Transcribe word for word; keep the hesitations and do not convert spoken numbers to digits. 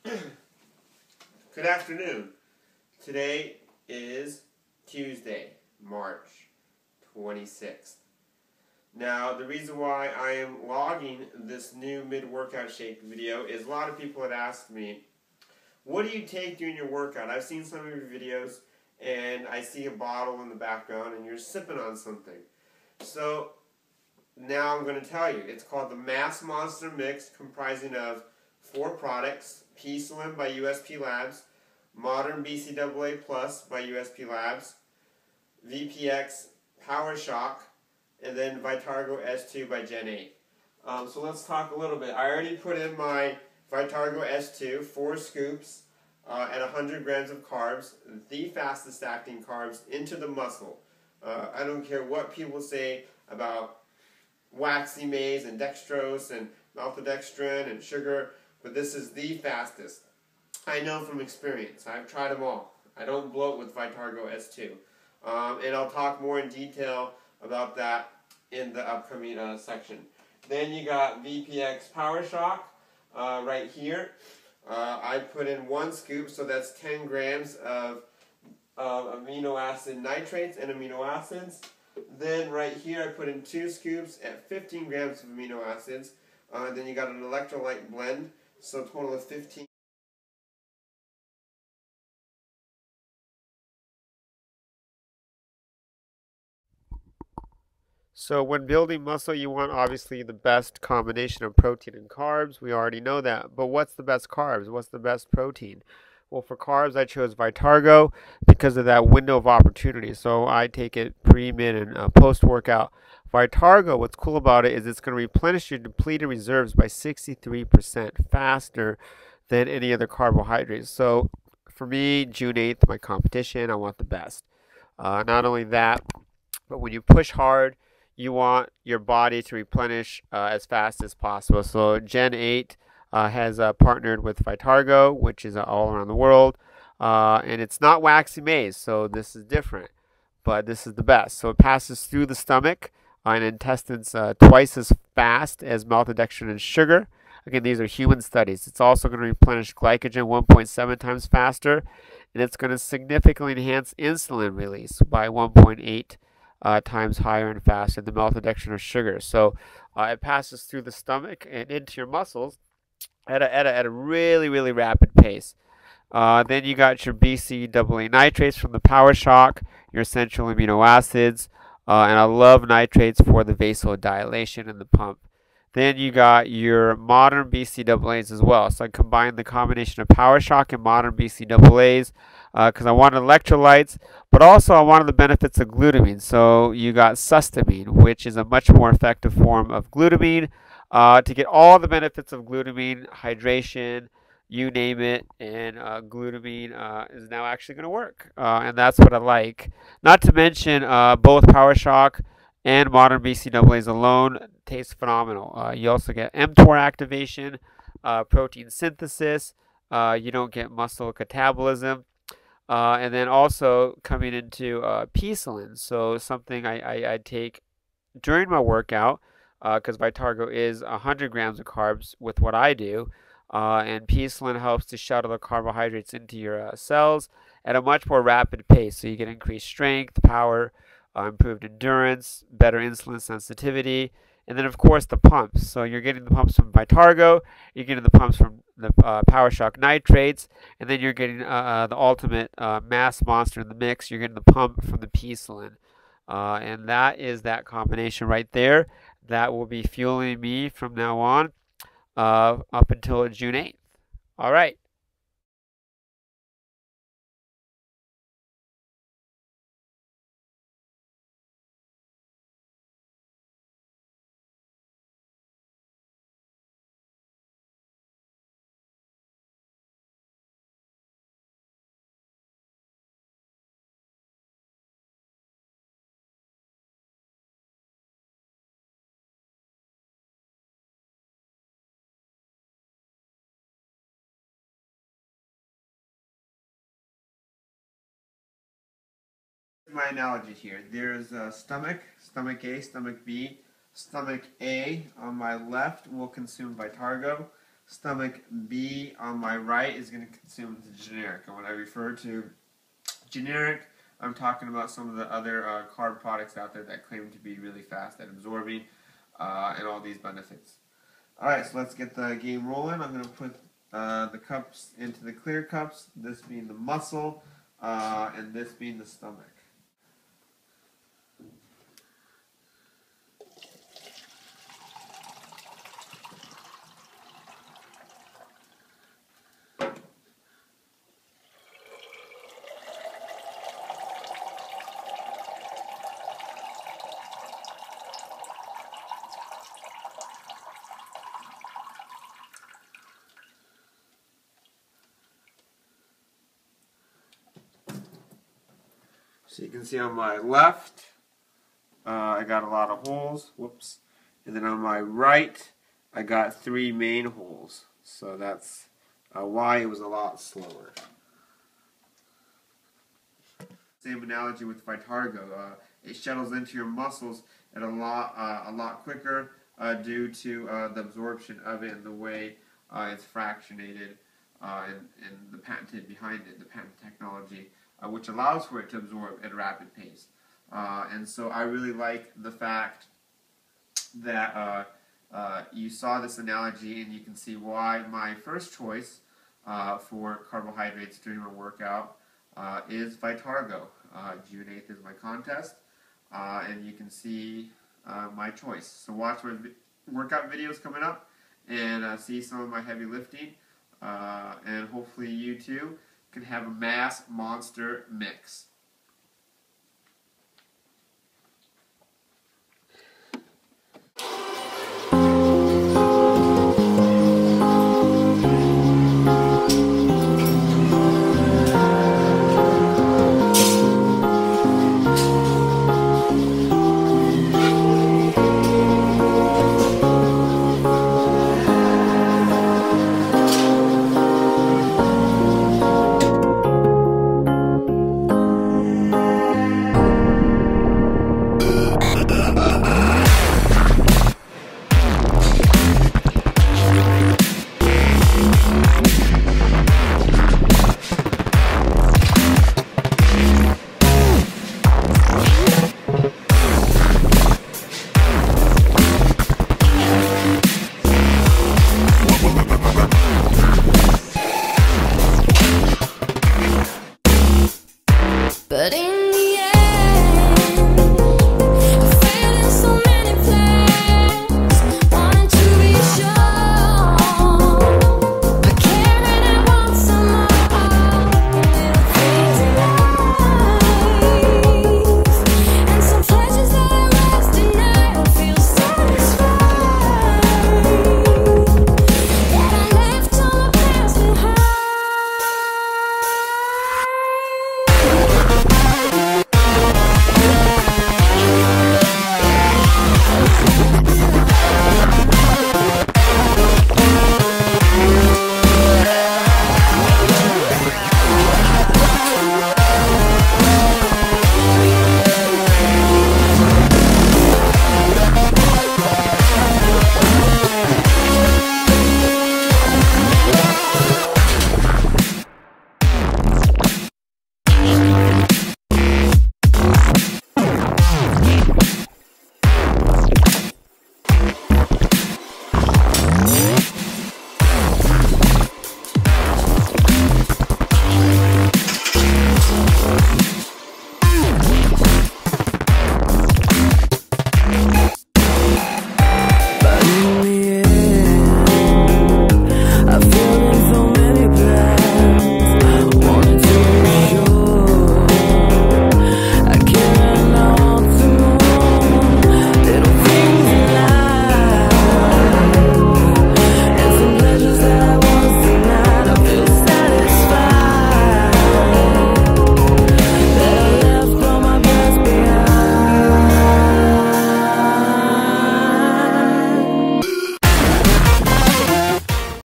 Good afternoon. Today is Tuesday, March twenty-sixth. Now, the reason why I am logging this new mid-workout shake video is a lot of people had asked me, what do you take during your workout? I've seen some of your videos and I see a bottle in the background and you're sipping on something. So now I'm going to tell you. It's called the Mass Monster Mix, comprising of four products: FISSN by U S P Labs, Modern B C A A Plus by U S P Labs, V P X Power Shock, and then Vitargo S two by Gen eight. Um, so let's talk a little bit. I already put in my Vitargo S two, four scoops uh, at one hundred grams of carbs, the fastest acting carbs, into the muscle. Uh, I don't care what people say about waxy maize and dextrose and maltodextrin and sugar, but this is the fastest. I know from experience. I've tried them all. I don't bloat with Vitargo S two. Um, and I'll talk more in detail about that in the upcoming uh, section. Then you got V P X Power Shock uh, right here. Uh, I put in one scoop, so that's ten grams of uh, amino acid nitrates and amino acids. Then right here I put in two scoops at fifteen grams of amino acids. Uh, then you got an electrolyte blend, so a total of fifteen. So when building muscle, you want obviously the best combination of protein and carbs. We already know that. But what's the best carbs? What's the best protein? Well, for carbs, I chose Vitargo because of that window of opportunity. So I take it pre, mid, and uh, post-workout. Vitargo, what's cool about it is it's going to replenish your depleted reserves by sixty-three percent faster than any other carbohydrates. So for me, June eighth, my competition, I want the best. Uh, not only that, but when you push hard, you want your body to replenish uh, as fast as possible. So Gen eight uh, has uh, partnered with Vitargo, which is uh, all around the world. Uh, and it's not waxy maize, so this is different. But this is the best. So it passes through the stomach uh, and intestines uh, twice as fast as maltodextrin and sugar. Again, these are human studies. It's also going to replenish glycogen one point seven times faster. And it's going to significantly enhance insulin release by one point eight Uh, times higher and faster than maltodextrin or sugar. So uh, it passes through the stomach and into your muscles at a, at a, at a really, really rapid pace. Uh, then you got your B C A A nitrates from the Power Shock, your essential amino acids, uh, and I love nitrates for the vasodilation and the pump. Then you got your modern B C A As as well. So I combined the combination of Power Shock and modern B C A As because uh, I wanted electrolytes, but also I wanted the benefits of glutamine. So you got sustamine, which is a much more effective form of glutamine. Uh, to get all the benefits of glutamine, hydration, you name it, and uh, glutamine uh, is now actually going to work. Uh, and that's what I like. Not to mention uh, both Power Shock and modern B C A As alone taste phenomenal. Uh, you also get mTOR activation, uh, protein synthesis. Uh, you don't get muscle catabolism. Uh, and then also coming into uh, FISSN, so something I, I, I take during my workout because uh, Vitargo is one hundred grams of carbs with what I do. Uh, and FISSN helps to shuttle the carbohydrates into your uh, cells at a much more rapid pace. So you get increased strength, power, uh, improved endurance, better insulin sensitivity, and then of course the pumps. So you're getting the pumps from Vitargo, you're getting the pumps from the uh, Power Shock nitrates, and then you're getting uh, the ultimate uh, mass monster in the mix. You're getting the pump from the FISSN. Uh, and that is that combination right there. That will be fueling me from now on uh, up until June eighth. All right. My analogy here. There's uh, stomach, stomach A, stomach B. Stomach A on my left will consume Vitargo. stomach B on my right is going to consume the generic. And when I refer to generic, I'm talking about some of the other uh, carb products out there that claim to be really fast at absorbing uh, and all these benefits. Alright, so let's get the game rolling. I'm going to put uh, the cups into the clear cups, this being the muscle uh, and this being the stomach. So you can see on my left, uh, I got a lot of holes, whoops, and then on my right, I got three main holes. So that's uh, why it was a lot slower. Same analogy with Vitargo. Uh, it shuttles into your muscles at a lot, uh, a lot quicker uh, due to uh, the absorption of it and the way uh, it's fractionated uh, and, and the patented behind it, the patent technology. Uh, which allows for it to absorb at a rapid pace. Uh, and so I really like the fact that uh, uh, you saw this analogy and you can see why my first choice uh, for carbohydrates during my workout uh, is Vitargo. Uh, June eighth is my contest, uh, and you can see uh, my choice. So watch my vi workout videos coming up and uh, see some of my heavy lifting, uh, and hopefully you too can have a mass monster mix.